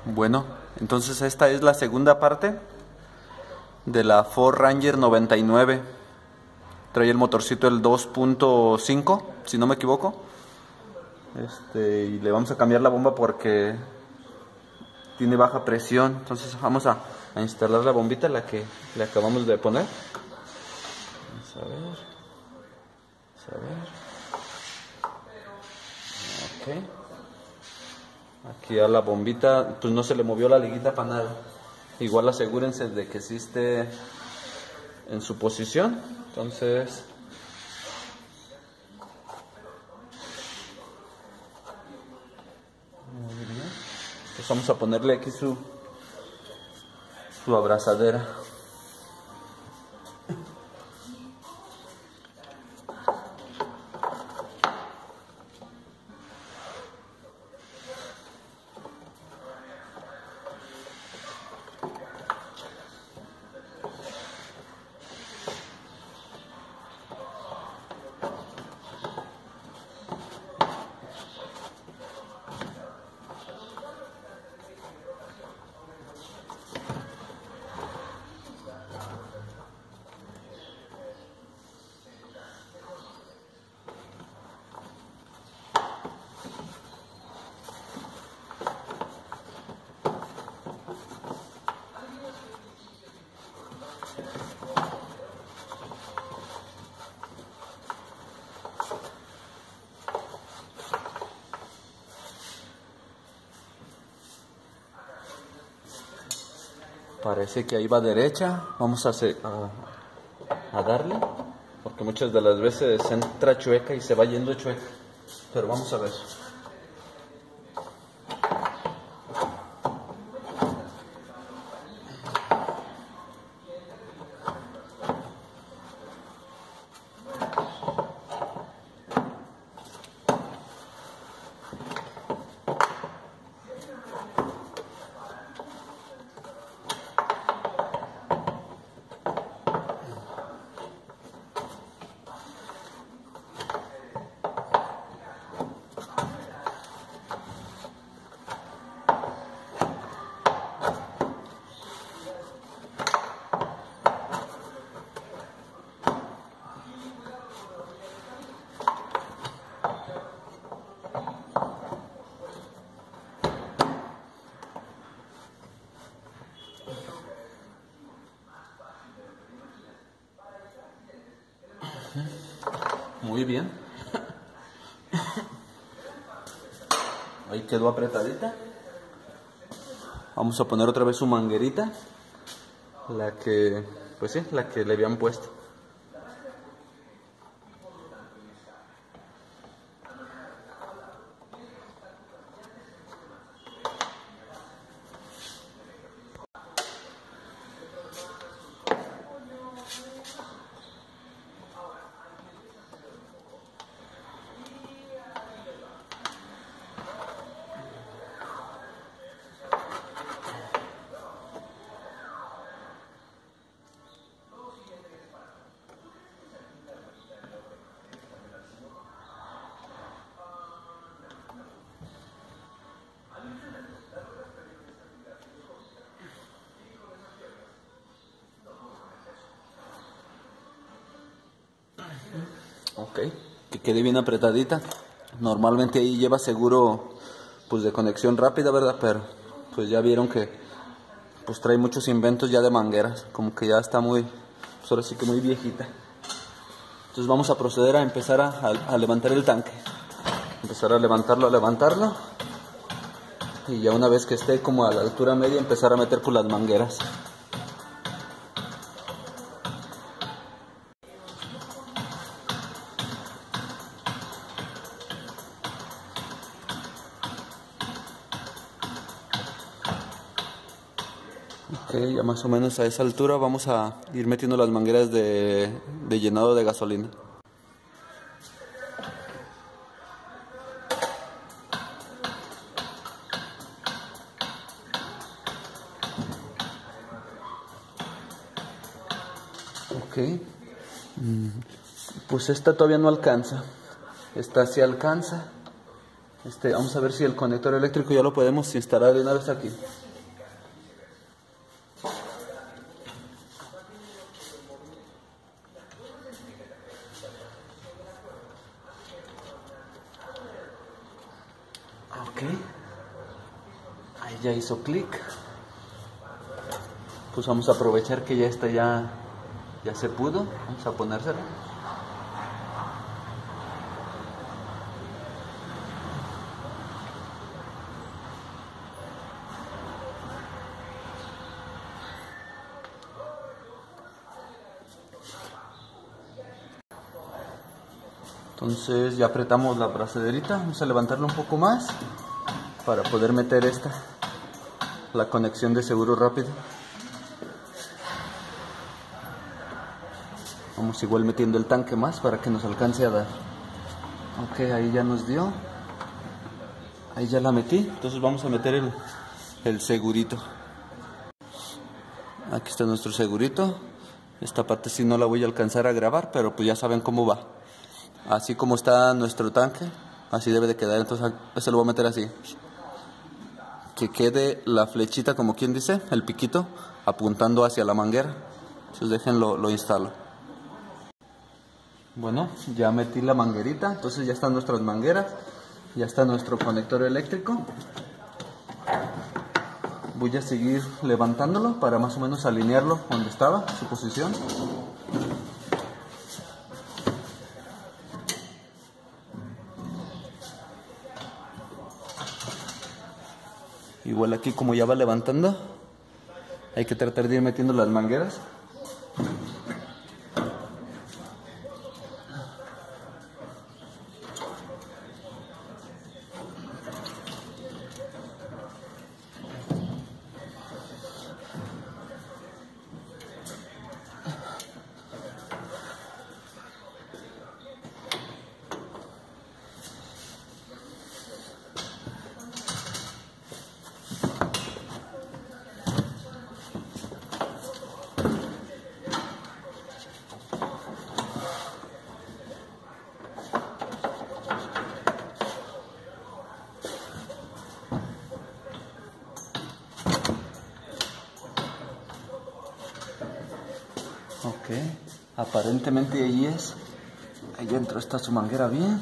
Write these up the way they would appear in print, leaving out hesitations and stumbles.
Bueno, entonces esta es la segunda parte de la Ford Ranger 99. Trae el motorcito el 2.5, si no me equivoco. Y le vamos a cambiar la bomba porque tiene baja presión. Entonces vamos a instalar la bombita, la que le acabamos de poner. Vamos a ver. Ok. Aquí a la bombita, pues no se le movió la liguita para nada. Igual asegúrense de que sí esté en su posición. Entonces, muy bien. Pues vamos a ponerle aquí su abrazadera. Parece que ahí va derecha. Vamos a darle, porque muchas de las veces entra chueca y se va yendo chueca. Pero vamos a ver. Muy bien. Ahí quedó apretadita. Vamos a poner otra vez su manguerita. La que le habían puesto. Ok, que quede bien apretadita. Normalmente ahí lleva seguro pues de conexión rápida, ¿verdad? Pero pues ya vieron que pues trae muchos inventos ya de mangueras, como que ya está muy, pues ahora sí que muy viejita. Entonces vamos a proceder a empezar a levantar el tanque. Empezar a levantarlo. Y ya una vez que esté como a la altura media, empezar a meter pues las mangueras. Ok, ya más o menos a esa altura vamos a ir metiendo las mangueras de llenado de gasolina. Ok, pues esta todavía no alcanza. Esta sí alcanza. Vamos a ver si el conector eléctrico ya lo podemos instalar de una vez aquí. Ok, ahí ya hizo clic. Pues vamos a aprovechar que ya se pudo. Vamos a ponérselo. Entonces ya apretamos la brazederita, vamos a levantarla un poco más para poder meter la conexión de seguro rápido. Vamos igual metiendo el tanque más para que nos alcance a dar. Ok, ahí ya nos dio. Ahí ya la metí, entonces vamos a meter el segurito. Aquí está nuestro segurito. Esta parte sí no la voy a alcanzar a grabar, pero pues ya saben cómo va. Así como está nuestro tanque, así debe de quedar. Entonces se lo voy a meter así, que quede la flechita, como quien dice, el piquito apuntando hacia la manguera. Entonces déjenlo, lo instalo. Bueno, ya metí la manguerita, entonces ya están nuestras mangueras, ya está nuestro conector eléctrico. Voy a seguir levantándolo para más o menos alinearlo donde estaba, su posición. Igual aquí como ya va levantando, hay que tratar de ir metiendo las mangueras. Ok, aparentemente ahí es. Ahí dentro está su manguera bien.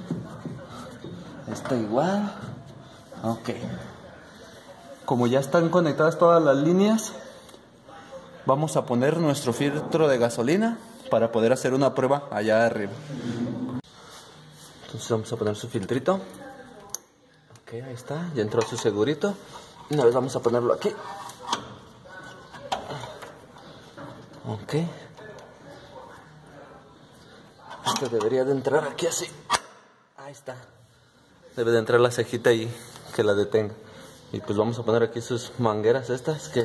Está igual. Ok. Como ya están conectadas todas las líneas, vamos a poner nuestro filtro de gasolina para poder hacer una prueba allá arriba. Entonces vamos a poner su filtrito. Ok, ahí está. Ya entró su segurito. Una vez vamos a ponerlo aquí. Ok. Este debería de entrar aquí así. Ahí está. Debe de entrar la cejita ahí que la detenga. Y pues vamos a poner aquí sus mangueras estas que...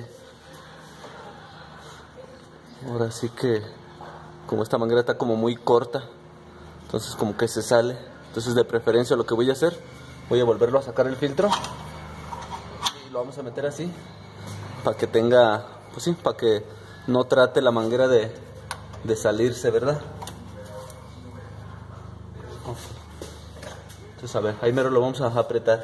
Ahora sí que... Como esta manguera está como muy corta, entonces como que se sale. Entonces de preferencia lo que voy a hacer, voy a volverlo a sacar el filtro. Y lo vamos a meter así. Para que tenga... Pues sí, para que no trate la manguera de salirse, ¿verdad? Entonces a ver, ahí mero lo vamos a apretar.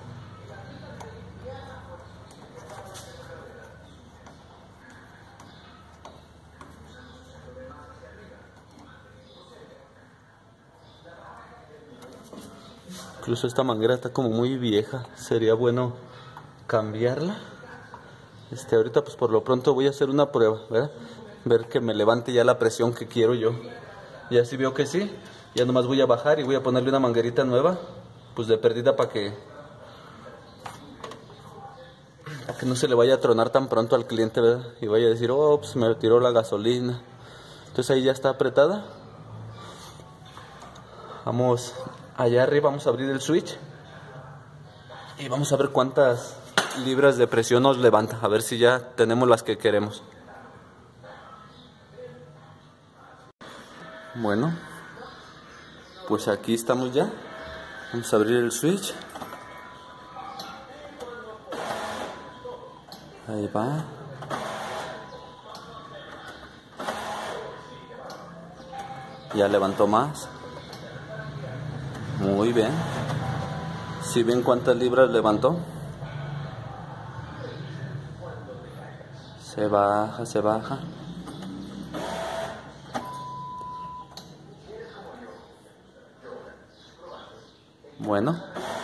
Incluso esta manguera está como muy vieja, sería bueno cambiarla. Ahorita pues por lo pronto voy a hacer una prueba, ¿verdad? Ver que me levante ya la presión que quiero yo. Ya si veo que sí, ya nomás voy a bajar y voy a ponerle una manguerita nueva, pues de perdida para que no se le vaya a tronar tan pronto al cliente, ¿verdad? Y vaya a decir, oh, pues me tiró la gasolina. Entonces ahí ya está apretada. Vamos allá arriba, vamos a abrir el switch y vamos a ver cuántas libras de presión nos levanta, a ver si ya tenemos las que queremos. Bueno, pues aquí estamos ya. Vamos a abrir el switch. Ahí va. Ya levantó más. Muy bien. Si ven cuántas libras levantó. Se baja, se baja. Bueno.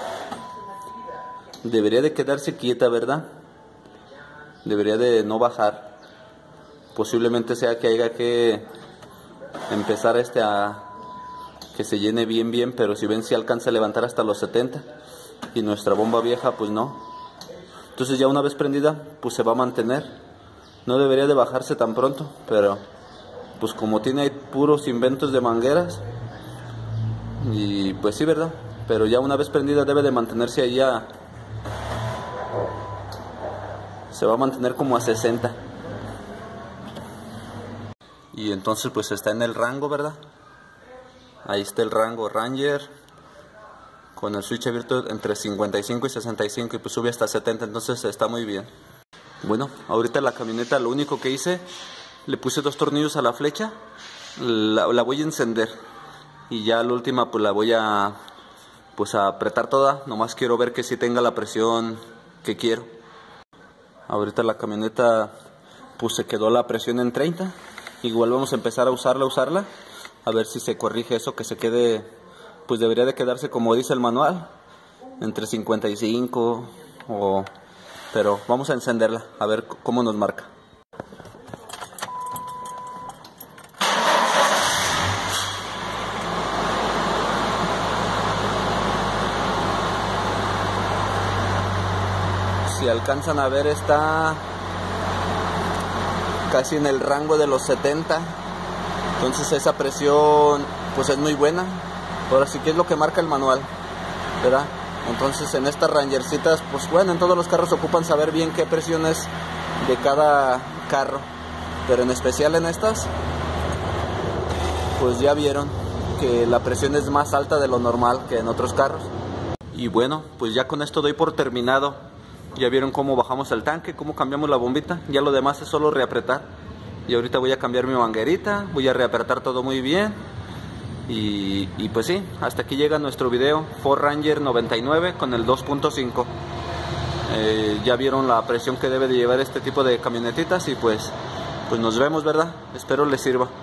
Debería de quedarse quieta, ¿verdad? Debería de no bajar. Posiblemente sea que haya que empezar a que se llene bien, pero si ven si alcanza a levantar hasta los 70 y nuestra bomba vieja pues no. Entonces ya una vez prendida pues se va a mantener. No debería de bajarse tan pronto, pero pues como tiene ahí puros inventos de mangueras y pues sí, ¿verdad? Pero ya una vez prendida debe de mantenerse ahí se va a mantener como a 60. Y entonces pues está en el rango, ¿verdad? Ahí está el rango Ranger con el switch abierto entre 55 y 65 y pues sube hasta 70, entonces está muy bien. Bueno, ahorita la camioneta lo único que hice, le puse 2 tornillos a la flecha, la voy a encender y ya la última pues la voy a apretar toda, nomás quiero ver que sí tenga la presión que quiero. Ahorita la camioneta pues se quedó la presión en 30, igual vamos a empezar a usarla. A ver si se corrige eso, que se quede, pues debería de quedarse como dice el manual, entre 55 pero vamos a encenderla, a ver cómo nos marca. Si alcanzan a ver, está casi en el rango de los 70. Entonces esa presión pues es muy buena. Ahora sí que es lo que marca el manual, ¿verdad? Entonces en estas Rangercitas, pues bueno, en todos los carros ocupan saber bien qué presión es de cada carro. Pero en especial en estas, pues ya vieron que la presión es más alta de lo normal que en otros carros. Y bueno, pues ya con esto doy por terminado. Ya vieron cómo bajamos el tanque, cómo cambiamos la bombita. Ya lo demás es solo reapretar. Y ahorita voy a cambiar mi manguerita, voy a reapretar todo muy bien. Y pues sí, hasta aquí llega nuestro video Ford Ranger 99 con el 2.5. Ya vieron la presión que debe de llevar este tipo de camionetitas y pues nos vemos, ¿verdad? Espero les sirva.